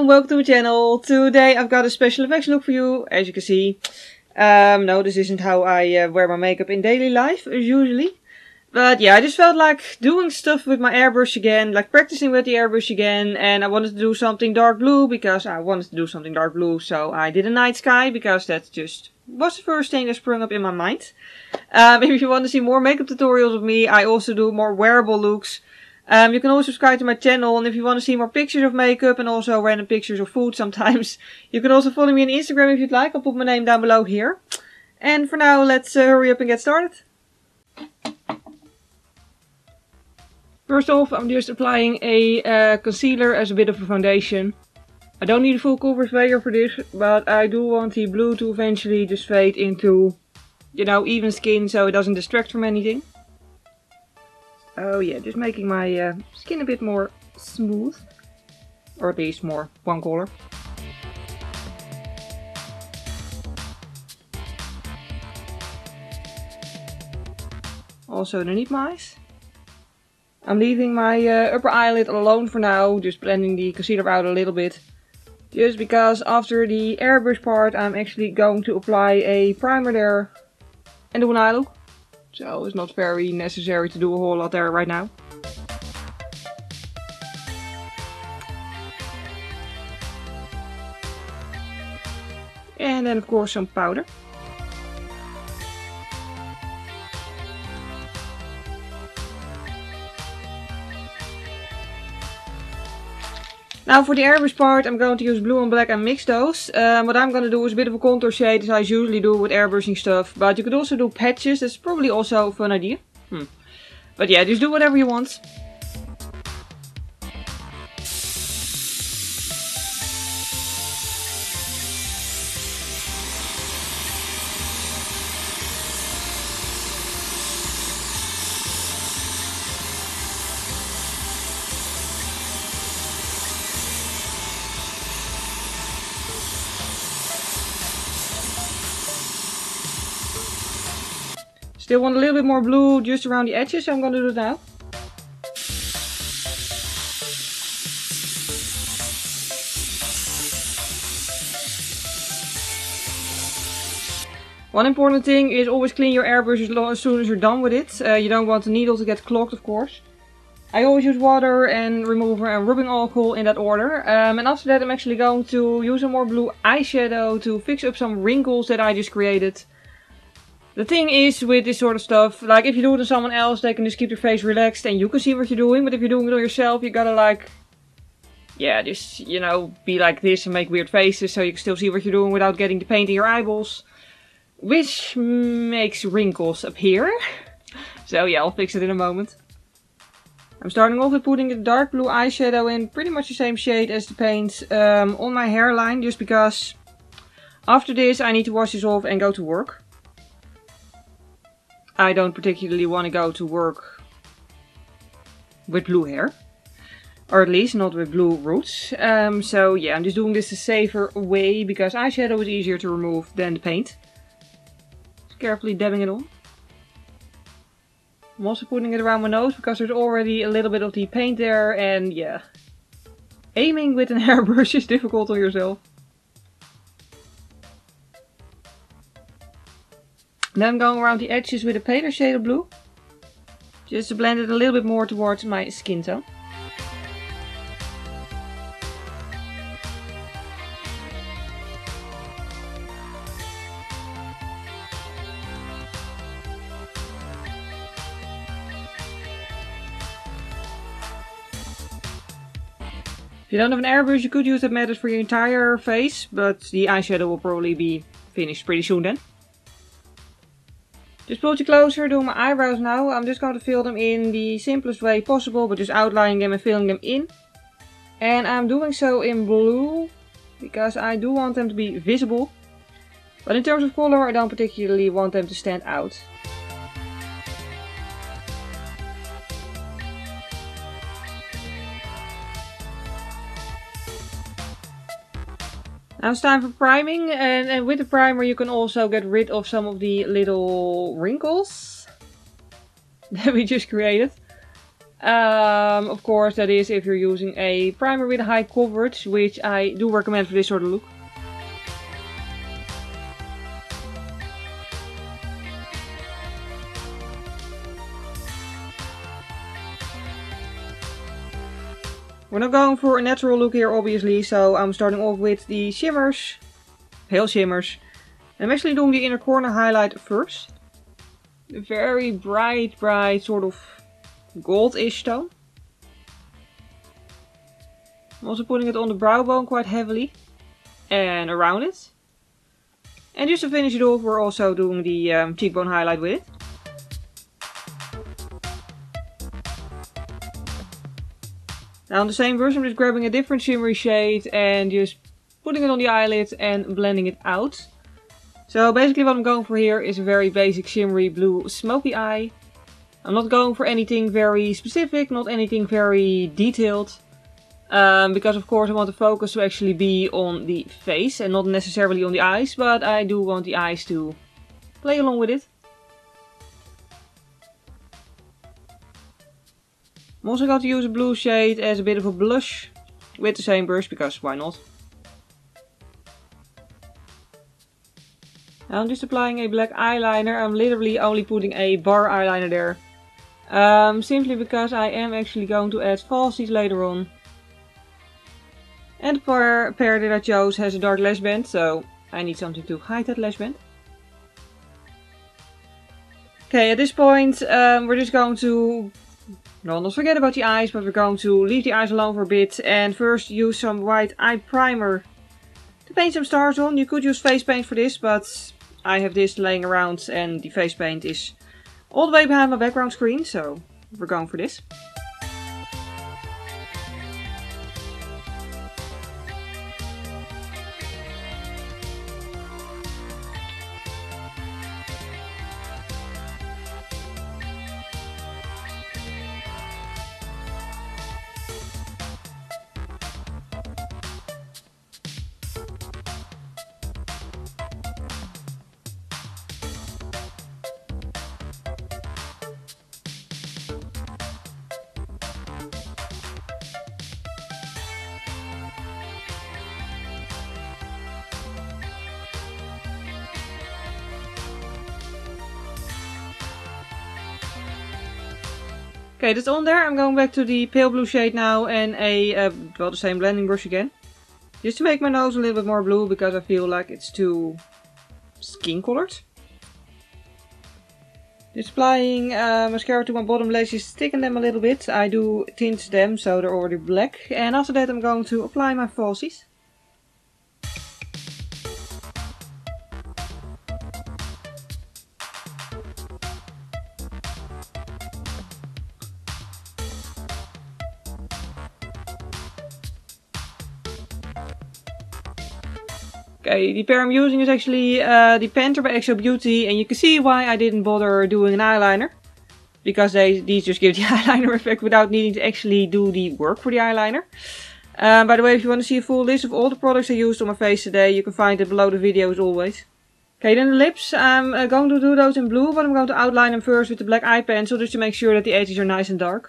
and welcome to my channel. Today I've got a special effects look for you, as you can see. No, this isn't how I wear my makeup in daily life, as usually. But yeah, I just felt like doing stuff with my airbrush again, like practicing with the airbrush again. And I wanted to do something dark blue, because I wanted to do something dark blue. So I did a night sky, because that just was the first thing that sprung up in my mind. If you want to see more makeup tutorials of me, I also do more wearable looks. You can always subscribe to my channel, and if you want to see more pictures of makeup and also random pictures of food sometimes, you can also follow me on Instagram if you'd like. I'll put my name down below here. And for now, let's hurry up and get started. First off, I'm just applying a concealer as a bit of a foundation. I don't need a full coverage layer for this, but I do want the blue to eventually just fade into, you know, even skin so it doesn't distract from anything. Oh yeah, just making my skin a bit more smooth. Or at least more one color. Also underneath my eyes. I'm leaving my upper eyelid alone for now, just blending the concealer out a little bit. Just because after the airbrush part I'm actually going to apply a primer there and do an eye look. So it's not very necessary to do a whole lot there right now. And then of course some powder. Now for the airbrush part I'm going to use blue and black and mix those. What I'm going to do is a bit of a contour shade as I usually do with airbrushing stuff. But you could also do patches, that's probably also a fun idea. But yeah, just do whatever you want. Still want a little bit more blue just around the edges, so I'm going to do it now. One important thing is always clean your airbrush as soon as you're done with it. You don't want the needle to get clogged, of course. I always use water and remover and rubbing alcohol in that order. And after that I'm actually going to use some more blue eyeshadow to fix up some wrinkles that I just created. The thing is with this sort of stuff, like if you do it on someone else, they can just keep their face relaxed and you can see what you're doing. But if you're doing it on yourself, you gotta like, yeah, just, you know, be like this and make weird faces so you can still see what you're doing without getting the paint in your eyeballs. Which makes wrinkles appear. So yeah, I'll fix it in a moment. I'm starting off with putting the dark blue eyeshadow in pretty much the same shade as the paint on my hairline. Just because after this I need to wash this off and go to work. I don't particularly want to go to work with blue hair. Or at least not with blue roots. So yeah, I'm just doing this the safer way because eyeshadow is easier to remove than the paint. Just carefully dabbing it on. I'm also putting it around my nose because there's already a little bit of the paint there. And yeah, aiming with an airbrush is difficult on yourself. Then I'm going around the edges with a paler shade of blue. Just to blend it a little bit more towards my skin tone. If you don't have an airbrush, you could use that method for your entire face, but the eyeshadow will probably be finished pretty soon then. Just pull it closer, doing my eyebrows now. I'm just going to fill them in the simplest way possible, but just outlining them and filling them in. And I'm doing so in blue, because I do want them to be visible. But in terms of color, I don't particularly want them to stand out. Now it's time for priming, and with the primer you can also get rid of some of the little wrinkles that we just created. Of course, that is if you're using a primer with a high coverage, which I do recommend for this sort of look. We're not going for a natural look here, obviously, so I'm starting off with the shimmers, pale shimmers. I'm actually doing the inner corner highlight first. A very bright sort of goldish tone. I'm also putting it on the brow bone quite heavily and around it. And just to finish it off, we're also doing the cheekbone highlight with it. Now on the same brush, I'm just grabbing a different shimmery shade and just putting it on the eyelid and blending it out. So basically what I'm going for here is a very basic shimmery blue smoky eye. I'm not going for anything very specific, not anything very detailed. Because of course I want the focus to actually be on the face and not necessarily on the eyes. But I do want the eyes to play along with it. I'm also going to use a blue shade as a bit of a blush with the same brush, because why not? Now I'm just applying a black eyeliner. I'm literally only putting a bar eyeliner there. Simply because I am actually going to add falsies later on. And the pair that I chose has a dark lash band, so I need something to hide that lash band. Okay, at this point we're just going to... No, not forget about the eyes, but we're going to leave the eyes alone for a bit and first use some white eye primer to paint some stars on. You could use face paint for this, but I have this laying around and the face paint is all the way behind my background screen, so we're going for this. Okay, that's on there. I'm going back to the pale blue shade now and well, the same blending brush again. Just to make my nose a little bit more blue, because I feel like it's too skin colored. Just applying mascara to my bottom lashes, sticking them a little bit. I do tint them so they're already black. And after that I'm going to apply my falsies. Okay, the pair I'm using is actually the Panther by XO Beauty, and you can see why I didn't bother doing an eyeliner. Because these just give the eyeliner effect without needing to actually do the work for the eyeliner. By the way, if you want to see a full list of all the products I used on my face today, you can find it below the video as always. Okay, then the lips, I'm going to do those in blue, but I'm going to outline them first with the black eye pencil, just to make sure that the edges are nice and dark.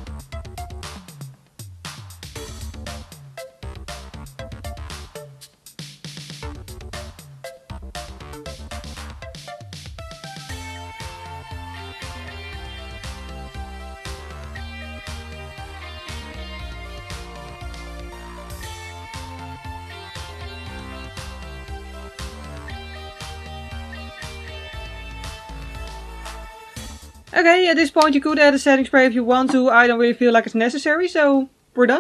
Okay, at this point you could add a setting spray if you want to. I don't really feel like it's necessary, so we're done.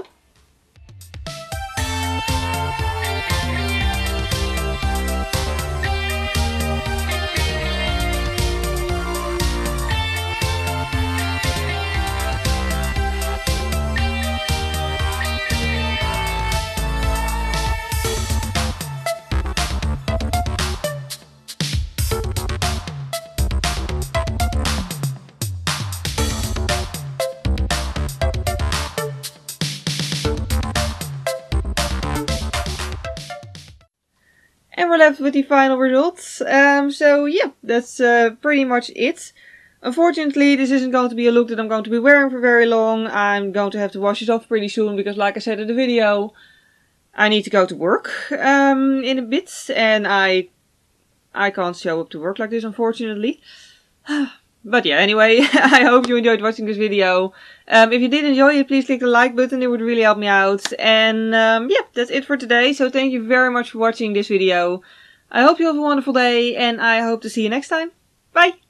And we're left with the final results. So yeah, that's pretty much it. Unfortunately, this isn't going to be a look that I'm going to be wearing for very long. I'm going to have to wash this off pretty soon because, like I said in the video, I need to go to work in a bit, and I can't show up to work like this, unfortunately. But yeah, anyway, I hope you enjoyed watching this video. If you did enjoy it, please click the like button, it would really help me out. And yeah, that's it for today, so thank you very much for watching this video. I hope you have a wonderful day, and I hope to see you next time. Bye!